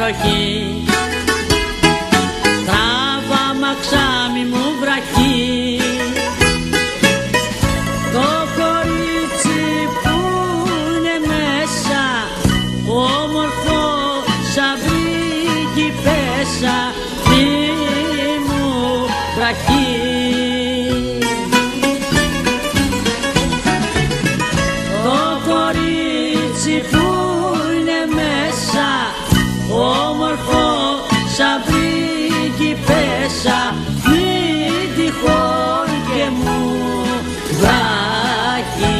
βροχή. Τράβα μαξάμι μου βραχή, το κορίτσι που είναι μέσα, όμορφο σαν βρύκι πέσα, μη μου βραχή. Το κορίτσι που είναι μέσα, όμορφο σαν βρύκι πέσα, μην τυχόν και μου βράχει.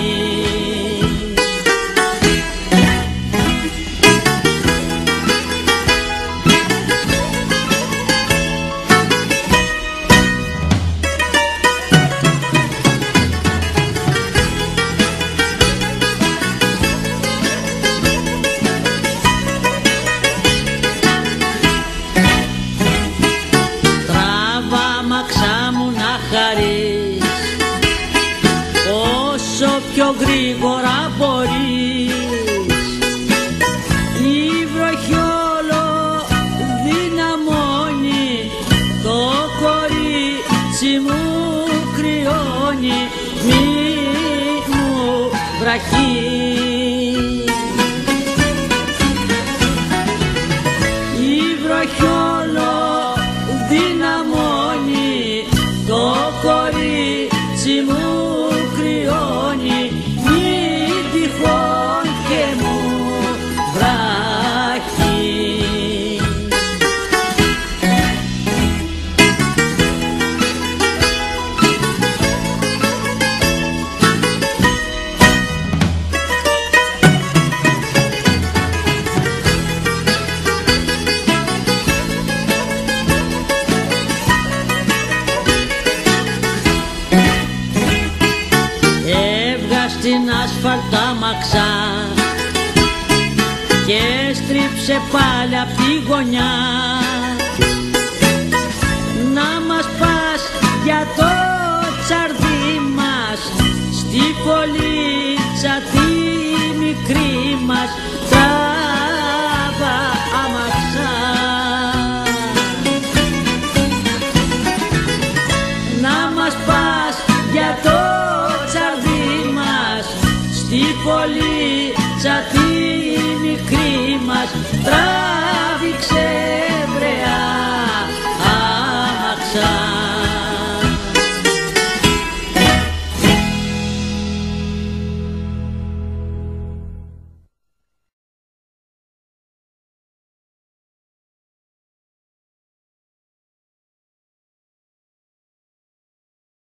Όσο πιο γρήγορα μπορείς, η βροχή όλο δυναμώνει, το κορίτσι μου κρυώνει, μη μου βραχεί. Η βροχή όλο δυναμώνει, το κορίτσι μου κρυώνει, μη τυχόν και μου βράχει. Στην ασφαλτά μαξά και στρίψε πάλι απ' τη γωνιά, να μας πας για το τσαρδί μας, στη φωλίτσα τη μικρή μας, τράβα αμαξά. Να μας πας για το τσαρδί μας, στη φωλίτσα